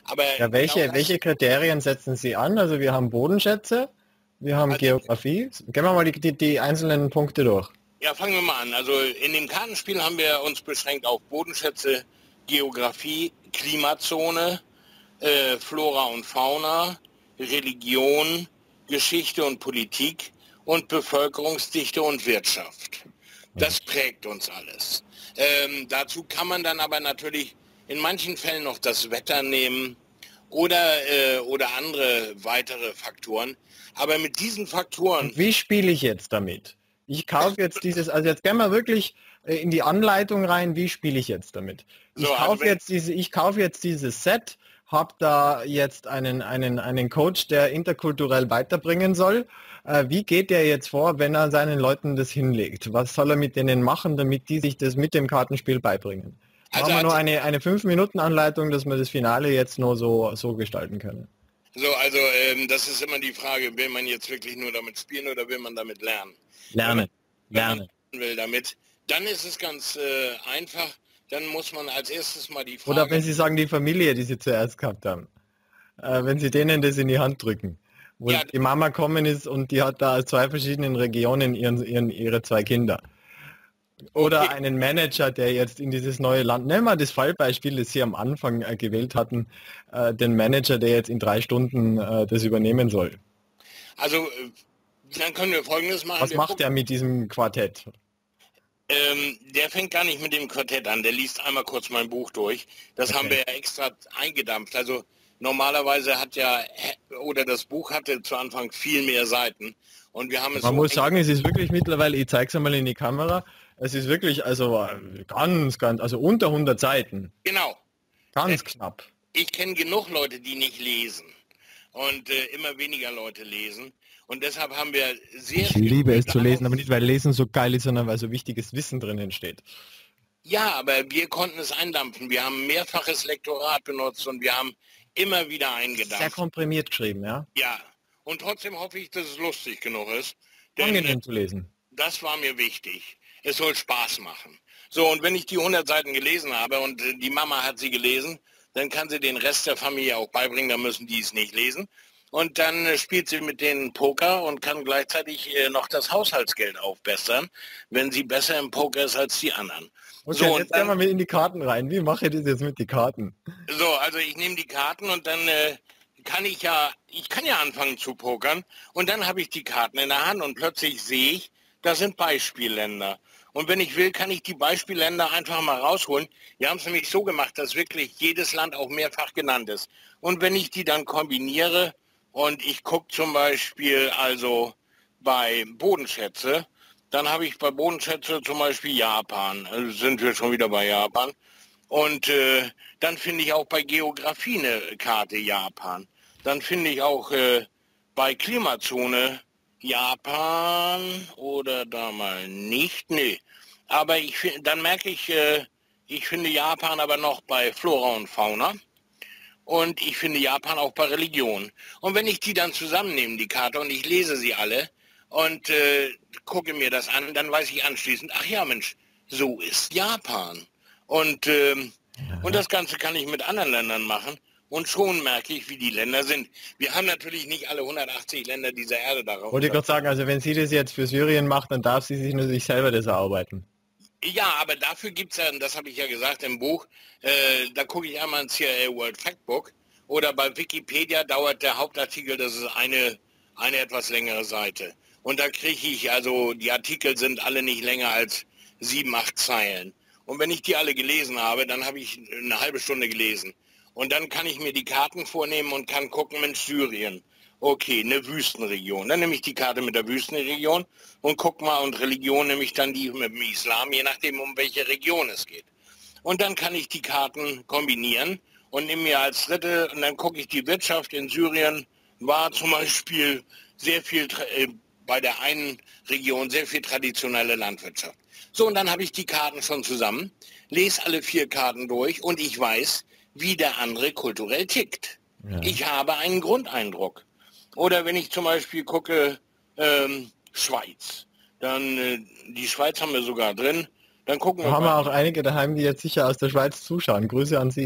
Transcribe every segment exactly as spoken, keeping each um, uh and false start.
Aber ja, welche, genau welche Kriterien setzen Sie an? Also wir haben Bodenschätze, wir haben also, Geografie. Gehen wir mal die, die, die einzelnen Punkte durch. Ja, fangen wir mal an. Also in dem Kartenspiel haben wir uns beschränkt auf Bodenschätze, Geografie, Klimazone, äh, Flora und Fauna, Religion, Geschichte und Politik und Bevölkerungsdichte und Wirtschaft. Das prägt uns alles. Ähm, dazu kann man dann aber natürlich in manchen Fällen noch das Wetter nehmen oder, äh, oder andere weitere Faktoren. Aber mit diesen Faktoren... Und wie spiele ich jetzt damit? Ich kaufe jetzt dieses, also jetzt gehen wir wirklich in die Anleitung rein, wie spiele ich jetzt damit? Ich so, kaufe also jetzt diese, ich kaufe jetzt dieses Set, habe da jetzt einen, einen, einen Coach, der interkulturell weiterbringen soll. Äh, wie geht der jetzt vor, wenn er seinen Leuten das hinlegt? Was soll er mit denen machen, damit die sich das mit dem Kartenspiel beibringen? Also machen wir nur eine, eine fünf Minuten Anleitung, dass wir das Finale jetzt nur so, so gestalten können. So, also ähm, das ist immer die Frage, will man jetzt wirklich nur damit spielen oder will man damit lernen? Lernen, wenn lernen. Man, wenn man will damit, dann ist es ganz äh, einfach. Dann muss man als erstes mal die Frage... Oder wenn Sie sagen, die Familie, die Sie zuerst gehabt haben. Äh, wenn Sie denen das in die Hand drücken. Wo ja, die Mama kommen ist und die hat da aus zwei verschiedenen Regionen ihren, ihren, ihre zwei Kinder. Oder okay. Einen Manager, der jetzt in dieses neue Land... Nehmen wir das Fallbeispiel, das Sie am Anfang äh, gewählt hatten. Äh, den Manager, der jetzt in drei Stunden äh, das übernehmen soll. Also, dann können wir Folgendes machen. Was wir macht er mit diesem Quartett? Ähm, der fängt gar nicht mit dem Quartett an, der liest einmal kurz mein Buch durch. Das okay. haben wir ja extra eingedampft. Also normalerweise hat ja, oder das Buch hatte zu Anfang viel mehr Seiten. Und wir haben es Man so muss sagen, es ist wirklich mittlerweile, ich zeige es einmal in die Kamera, es ist wirklich also ganz, ganz, also unter hundert Seiten. Genau. Ganz äh, knapp. Ich kenne genug Leute, die nicht lesen. Und äh, immer weniger Leute lesen. Und deshalb haben wir sehr Ich liebe es zu lesen, aber nicht, weil Lesen so geil ist, sondern weil so wichtiges Wissen drinnen steht. Ja, aber wir konnten es eindampfen. Wir haben mehrfaches Lektorat benutzt und wir haben immer wieder eingedampft. Sehr komprimiert geschrieben, ja? Ja. Und trotzdem hoffe ich, dass es lustig genug ist. Denn angenehm zu lesen. Das war mir wichtig. Es soll Spaß machen. So, und wenn ich die hundert Seiten gelesen habe und die Mama hat sie gelesen, dann kann sie den Rest der Familie auch beibringen, dann müssen die es nicht lesen. Und dann äh, spielt sie mit denen Poker und kann gleichzeitig äh, noch das Haushaltsgeld aufbessern, wenn sie besser im Poker ist als die anderen. Okay, so, jetzt gehen wir mit in die Karten rein. Wie mache ich das jetzt mit den Karten? So, also ich nehme die Karten und dann äh, kann ich ja, ich kann ja anfangen zu pokern und dann habe ich die Karten in der Hand und plötzlich sehe ich, das sind Beispielländer. Und wenn ich will, kann ich die Beispielländer einfach mal rausholen. Wir haben es nämlich so gemacht, dass wirklich jedes Land auch mehrfach genannt ist. Und wenn ich die dann kombiniere, und ich gucke zum Beispiel also bei Bodenschätze, dann habe ich bei Bodenschätze zum Beispiel Japan, also sind wir schon wieder bei Japan. Und äh, dann finde ich auch bei Geografie eine Karte Japan. Dann finde ich auch äh, bei Klimazone Japan oder da mal nicht, nee. Aber ich dann merke ich, äh, ich finde Japan aber noch bei Flora und Fauna. Und ich finde Japan auch bei Religion. Und wenn ich die dann zusammennehme, die Karte, und ich lese sie alle und äh, gucke mir das an, dann weiß ich anschließend, ach ja Mensch, so ist Japan. Und, äh, ja. und das Ganze kann ich mit anderen Ländern machen. Und schon merke ich, wie die Länder sind. Wir haben natürlich nicht alle hundertachtzig Länder dieser Erde darauf. Wollte ich gerade sagen, also wenn sie das jetzt für Syrien macht, dann darf sie sich nur sich selber das erarbeiten. Ja, aber dafür gibt es ja, das habe ich ja gesagt im Buch, äh, da gucke ich einmal ins C I A World Factbook oder bei Wikipedia dauert der Hauptartikel, das ist eine, eine etwas längere Seite. Und da kriege ich, also die Artikel sind alle nicht länger als sieben, acht Zeilen. Und wenn ich die alle gelesen habe, dann habe ich eine halbe Stunde gelesen. Und dann kann ich mir die Karten vornehmen und kann gucken, Mensch, Syrien. Okay, eine Wüstenregion. Dann nehme ich die Karte mit der Wüstenregion und guck mal, und Religion nehme ich dann die mit dem Islam, je nachdem, um welche Region es geht. Und dann kann ich die Karten kombinieren und nehme mir als dritte, und dann gucke ich die Wirtschaft in Syrien, war zum Beispiel sehr viel, äh, bei der einen Region sehr viel traditionelle Landwirtschaft. So, und dann habe ich die Karten schon zusammen, lese alle vier Karten durch und ich weiß, wie der andere kulturell tickt. Ja. Ich habe einen Grundeindruck. Oder wenn ich zum Beispiel gucke, ähm, Schweiz, dann, äh, die Schweiz haben wir sogar drin, dann gucken wir da mal. Haben wir auch einige daheim, die jetzt sicher aus der Schweiz zuschauen. Grüße an Sie.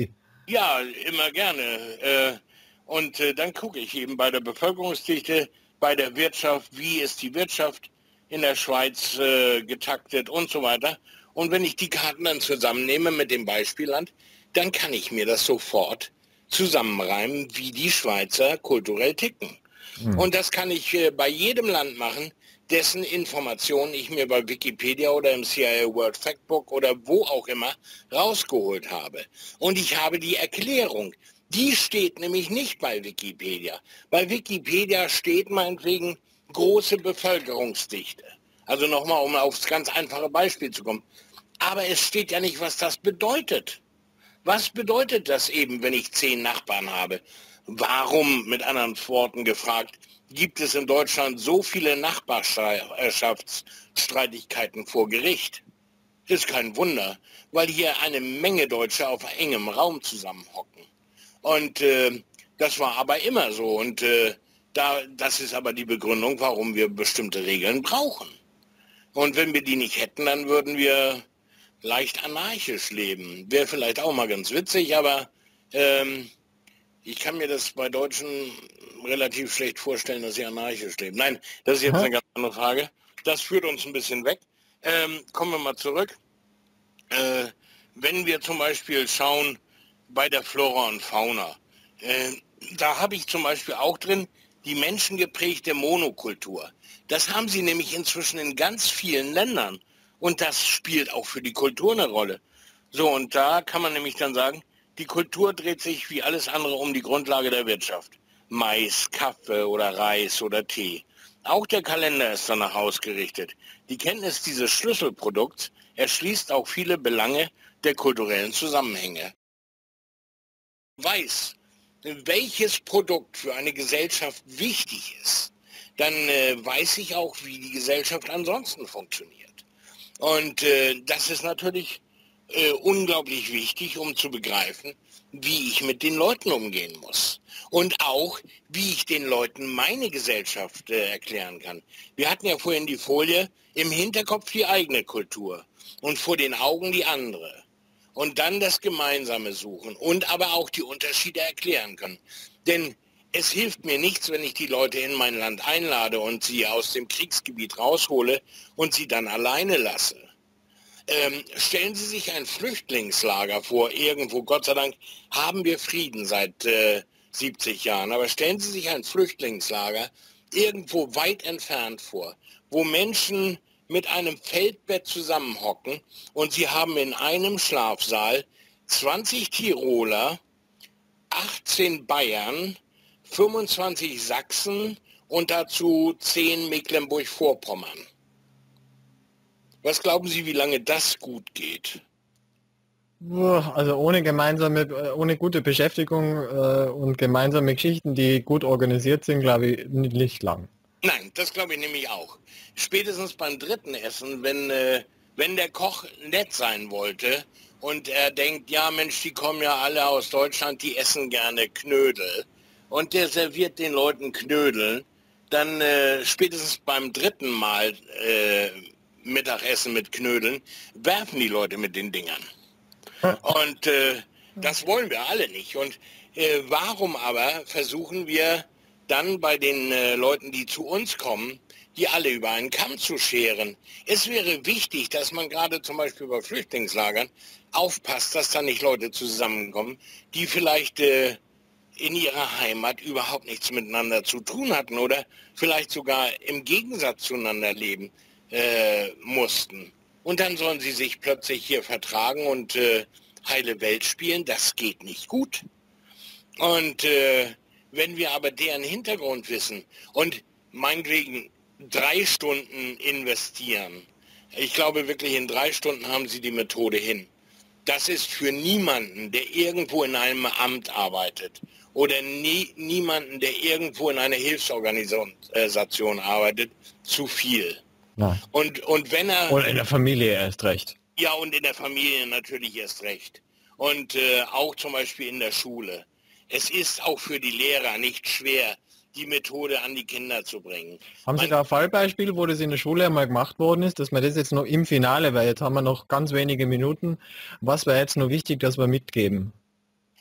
Ja, immer gerne. Äh, und äh, dann gucke ich eben bei der Bevölkerungsdichte, bei der Wirtschaft, wie ist die Wirtschaft in der Schweiz äh, getaktet und so weiter. Und wenn ich die Karten dann zusammennehme mit dem Beispielland, dann kann ich mir das sofort zusammenreimen, wie die Schweizer kulturell ticken. Hm. Und das kann ich äh, bei jedem Land machen, dessen Informationen ich mir bei Wikipedia oder im C I A World Factbook oder wo auch immer rausgeholt habe. Und ich habe die Erklärung. Die steht nämlich nicht bei Wikipedia. Bei Wikipedia steht meinetwegen große Bevölkerungsdichte. Also nochmal, um aufs ganz einfache Beispiel zu kommen. Aber es steht ja nicht, was das bedeutet. Was bedeutet das eben, wenn ich zehn Nachbarn habe? Warum, mit anderen Worten gefragt, gibt es in Deutschland so viele Nachbarschaftsstreitigkeiten vor Gericht? Das ist kein Wunder, weil hier eine Menge Deutsche auf engem Raum zusammenhocken. Und äh, das war aber immer so. Und äh, da, das ist aber die Begründung, warum wir bestimmte Regeln brauchen. Und wenn wir die nicht hätten, dann würden wir leicht anarchisch leben. Wäre vielleicht auch mal ganz witzig, aber ähm, ich kann mir das bei Deutschen relativ schlecht vorstellen, dass sie anarchisch leben. Nein, das ist jetzt eine ganz andere Frage. Das führt uns ein bisschen weg. Ähm, kommen wir mal zurück. Äh, wenn wir zum Beispiel schauen bei der Flora und Fauna, äh, da habe ich zum Beispiel auch drin die menschengeprägte Monokultur. Das haben sie nämlich inzwischen in ganz vielen Ländern. Und das spielt auch für die Kultur eine Rolle. So, und da kann man nämlich dann sagen, die Kultur dreht sich wie alles andere um die Grundlage der Wirtschaft. Mais, Kaffee oder Reis oder Tee. Auch der Kalender ist danach ausgerichtet. Die Kenntnis dieses Schlüsselprodukts erschließt auch viele Belange der kulturellen Zusammenhänge. Weiß, welches Produkt für eine Gesellschaft wichtig ist, dann äh, weiß ich auch, wie die Gesellschaft ansonsten funktioniert. Und äh, das ist natürlich äh, unglaublich wichtig, um zu begreifen, wie ich mit den Leuten umgehen muss. Und auch, wie ich den Leuten meine Gesellschaft äh, erklären kann. Wir hatten ja vorhin die Folie, im Hinterkopf die eigene Kultur und vor den Augen die andere. Und dann das Gemeinsame suchen und aber auch die Unterschiede erklären können. Denn es hilft mir nichts, wenn ich die Leute in mein Land einlade und sie aus dem Kriegsgebiet raushole und sie dann alleine lasse. Ähm, stellen Sie sich ein Flüchtlingslager vor, irgendwo, Gott sei Dank haben wir Frieden seit äh, siebzig Jahren, aber stellen Sie sich ein Flüchtlingslager irgendwo weit entfernt vor, wo Menschen mit einem Feldbett zusammenhocken und sie haben in einem Schlafsaal zwanzig Tiroler, achtzehn Bayern, fünfundzwanzig Sachsen und dazu zehn Mecklenburg-Vorpommern. Was glauben Sie, wie lange das gut geht? Also ohne gemeinsame, ohne gute Beschäftigung äh, und gemeinsame Geschichten, die gut organisiert sind, glaube ich, nicht lang. Nein, das glaube ich nämlich auch. Spätestens beim dritten Essen, wenn, äh, wenn der Koch nett sein wollte und er denkt, ja Mensch, die kommen ja alle aus Deutschland, die essen gerne Knödel und der serviert den Leuten Knödel, dann äh, spätestens beim dritten Mal äh, Mittagessen mit Knödeln, werfen die Leute mit den Dingern. Und äh, das wollen wir alle nicht. Und äh, warum aber versuchen wir dann bei den äh, Leuten, die zu uns kommen, die alle über einen Kamm zu scheren? Es wäre wichtig, dass man gerade zum Beispiel bei Flüchtlingslagern aufpasst, dass da nicht Leute zusammenkommen, die vielleicht äh, in ihrer Heimat überhaupt nichts miteinander zu tun hatten oder vielleicht sogar im Gegensatz zueinander leben äh, mussten. Und dann sollen sie sich plötzlich hier vertragen und äh, heile Welt spielen. Das geht nicht gut. Und äh, wenn wir aber deren Hintergrund wissen und meinetwegen drei Stunden investieren, ich glaube wirklich in drei Stunden haben sie die Methode hin. Das ist für niemanden, der irgendwo in einem Amt arbeitet oder nie, niemanden, der irgendwo in einer Hilfsorganisation arbeitet, zu viel. Nein. Und, und wenn er... Und in der Familie erst recht. Ja, und in der Familie natürlich erst recht. Und äh, auch zum Beispiel in der Schule. Es ist auch für die Lehrer nicht schwer, die Methode an die Kinder zu bringen. Haben Sie Man, da ein Fallbeispiel, wo das in der Schule einmal gemacht worden ist, dass wir das jetzt noch im Finale, weil jetzt haben wir noch ganz wenige Minuten, was wäre jetzt noch wichtig, dass wir mitgeben?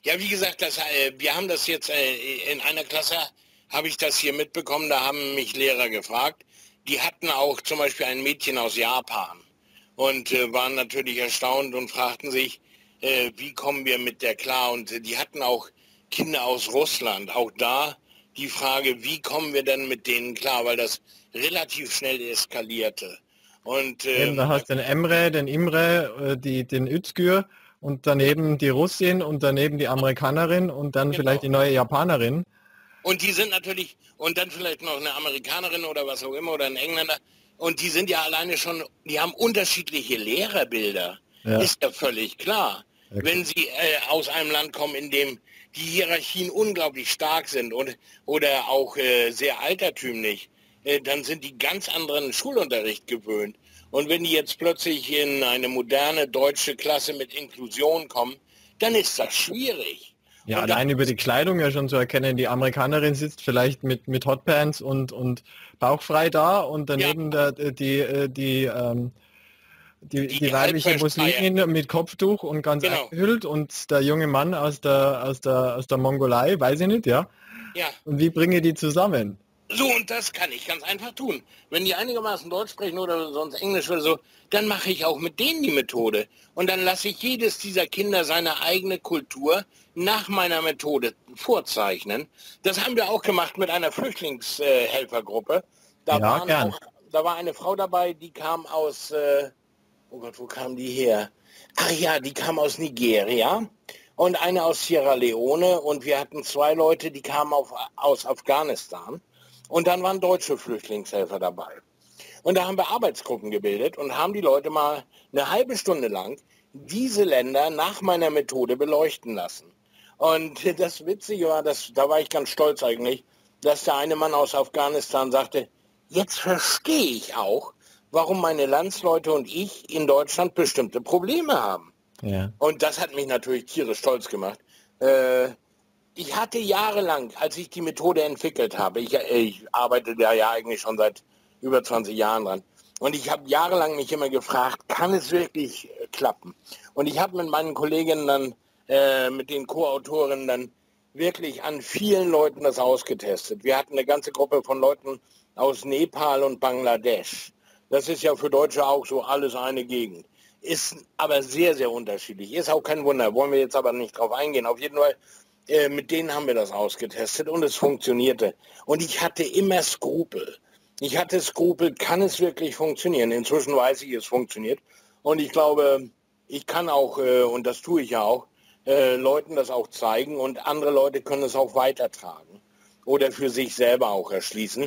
Ja, wie gesagt, das, äh, wir haben das jetzt äh, in einer Klasse, habe ich das hier mitbekommen, da haben mich Lehrer gefragt. Die hatten auch zum Beispiel ein Mädchen aus Japan und äh, waren natürlich erstaunt und fragten sich, äh, wie kommen wir mit der klar? Und äh, die hatten auch Kinder aus Russland. Auch da die Frage, wie kommen wir denn mit denen klar? Weil das relativ schnell eskalierte. Und, äh, Eben, da hast du den Emre, den Imre, äh, die, den Özgür und daneben die Russin und daneben die Amerikanerin und dann genau. vielleicht die neue Japanerin. Und die sind natürlich, und dann vielleicht noch eine Amerikanerin oder was auch immer oder ein Engländer. Und die sind ja alleine schon, die haben unterschiedliche Lehrerbilder. Ja. Ist ja völlig klar. Okay. Wenn sie äh, aus einem Land kommen, in dem die Hierarchien unglaublich stark sind und, oder auch äh, sehr altertümlich, äh, dann sind die ganz anderen Schulunterricht gewöhnt. Und wenn die jetzt plötzlich in eine moderne deutsche Klasse mit Inklusion kommen, dann ist das schwierig. Ja, und allein über die Kleidung ja schon zu erkennen, die Amerikanerin sitzt vielleicht mit, mit Hotpants und, und bauchfrei da und daneben ja. der, die, die, die, ähm, die, die, die weibliche Muslimin mit Kopftuch und ganz genau. eingehüllt und der junge Mann aus der, aus der, aus der Mongolei, weiß ich nicht, ja? Ja. Und wie bringe ich die zusammen? So, und das kann ich ganz einfach tun. Wenn die einigermaßen Deutsch sprechen oder sonst Englisch oder so, dann mache ich auch mit denen die Methode. Und dann lasse ich jedes dieser Kinder seine eigene Kultur nach meiner Methode vorzeichnen. Das haben wir auch gemacht mit einer Flüchtlingshelfergruppe. Da, ja, gern. Auch, da war eine Frau dabei, die kam aus, äh, oh Gott, wo kam die her? Ach ja, die kam aus Nigeria und eine aus Sierra Leone. Und wir hatten zwei Leute, die kamen auf, aus Afghanistan. Und dann waren deutsche Flüchtlingshelfer dabei. Und da haben wir Arbeitsgruppen gebildet und haben die Leute mal eine halbe Stunde lang diese Länder nach meiner Methode beleuchten lassen. Und das Witzige war, dass, da war ich ganz stolz eigentlich, dass der eine Mann aus Afghanistan sagte, jetzt verstehe ich auch, warum meine Landsleute und ich in Deutschland bestimmte Probleme haben. Ja. Und das hat mich natürlich tierisch stolz gemacht. Äh, Ich hatte jahrelang, als ich die Methode entwickelt habe, ich, ich arbeite da ja eigentlich schon seit über zwanzig Jahren dran, und ich habe jahrelang mich immer gefragt, kann es wirklich äh, klappen? Und ich habe mit meinen Kolleginnen dann, äh, mit den Co-Autorinnen dann wirklich an vielen Leuten das ausgetestet. Wir hatten eine ganze Gruppe von Leuten aus Nepal und Bangladesch. Das ist ja für Deutsche auch so alles eine Gegend. Ist aber sehr, sehr unterschiedlich. Ist auch kein Wunder, wollen wir jetzt aber nicht drauf eingehen. Auf jeden Fall, äh, mit denen haben wir das ausgetestet und es funktionierte. Und ich hatte immer Skrupel. Ich hatte Skrupel, kann es wirklich funktionieren? Inzwischen weiß ich, es funktioniert. Und ich glaube, ich kann auch, äh, und das tue ich ja auch, äh, Leuten das auch zeigen und andere Leute können es auch weitertragen oder für sich selber auch erschließen.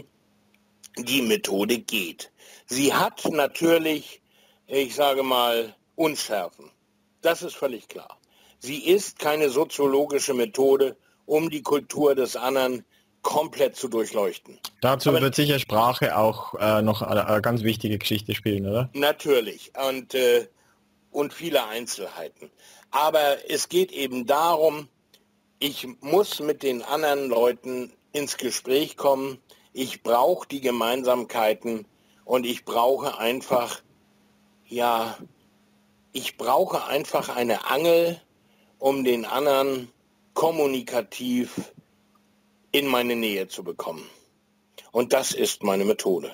Die Methode geht. Sie hat natürlich, ich sage mal, Unschärfen. Das ist völlig klar. Sie ist keine soziologische Methode, um die Kultur des anderen komplett zu durchleuchten. Dazu Aber wird sicher Sprache auch äh, noch eine, eine ganz wichtige Geschichte spielen, oder? Natürlich. Und, äh, und viele Einzelheiten. Aber es geht eben darum, ich muss mit den anderen Leuten ins Gespräch kommen. Ich brauche die Gemeinsamkeiten und ich brauche einfach, ja, ich brauche einfach eine Angel, um den anderen kommunikativ in meine Nähe zu bekommen. Und das ist meine Methode.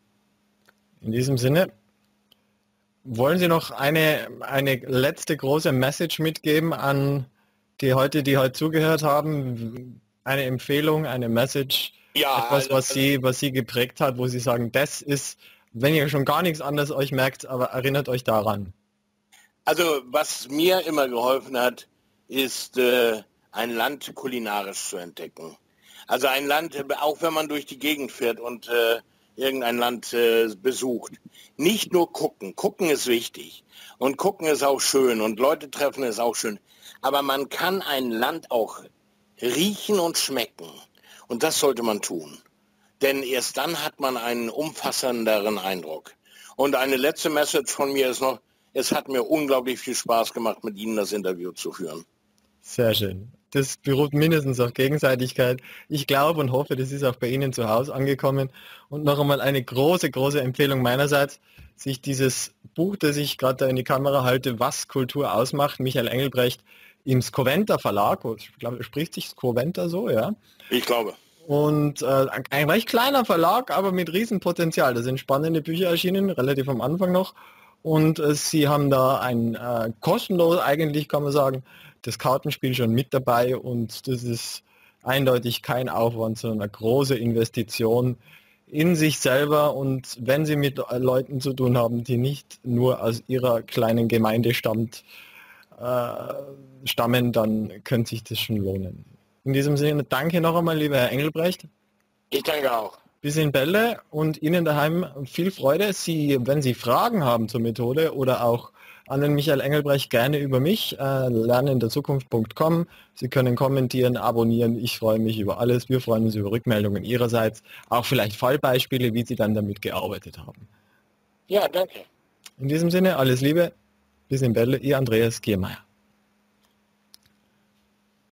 In diesem Sinne, wollen Sie noch eine, eine letzte große Message mitgeben an die heute, die heute zugehört haben? Eine Empfehlung, eine Message, ja, etwas, was Sie, was Sie geprägt hat, wo Sie sagen, das ist, wenn ihr schon gar nichts anderes euch merkt, aber erinnert euch daran. Also was mir immer geholfen hat, ist äh, ein Land kulinarisch zu entdecken. Also ein Land, auch wenn man durch die Gegend fährt und äh, irgendein Land äh, besucht. Nicht nur gucken. Gucken ist wichtig. Und gucken ist auch schön. Und Leute treffen ist auch schön. Aber man kann ein Land auch riechen und schmecken. Und das sollte man tun. Denn erst dann hat man einen umfassenderen Eindruck. Und eine letzte Message von mir ist noch, es hat mir unglaublich viel Spaß gemacht, mit Ihnen das Interview zu führen. Sehr schön. Das beruht mindestens auf Gegenseitigkeit. Ich glaube und hoffe, das ist auch bei Ihnen zu Hause angekommen. Und noch einmal eine große, große Empfehlung meinerseits, sich dieses Buch, das ich gerade da in die Kamera halte, Was Kultur ausmacht, Michael Engelbrecht, im Scoventa Verlag, ich glaube, spricht sich Scoventa so, ja? Ich glaube. Und äh, ein recht kleiner Verlag, aber mit Riesenpotenzial. Da sind spannende Bücher erschienen, relativ am Anfang noch. Und äh, sie haben da ein äh, kostenlos, eigentlich kann man sagen, das Kartenspiel schon mit dabei. Und das ist eindeutig kein Aufwand, sondern eine große Investition in sich selber. Und wenn sie mit äh, Leuten zu tun haben, die nicht nur aus ihrer kleinen Gemeinde stammt, äh, stammen, dann könnte sich das schon lohnen. In diesem Sinne, danke noch einmal, lieber Herr Engelbrecht. Ich danke auch. Bis in Bälle und Ihnen daheim viel Freude. Sie, wenn Sie Fragen haben zur Methode oder auch an den Michael Engelbrecht, gerne über mich, äh, lernenderzukunft punkt com. Sie können kommentieren, abonnieren. Ich freue mich über alles. Wir freuen uns über Rückmeldungen Ihrerseits. Auch vielleicht Fallbeispiele, wie Sie dann damit gearbeitet haben. Ja, danke. In diesem Sinne, alles Liebe. Bis in Bälle. Ihr Andreas Giermeier.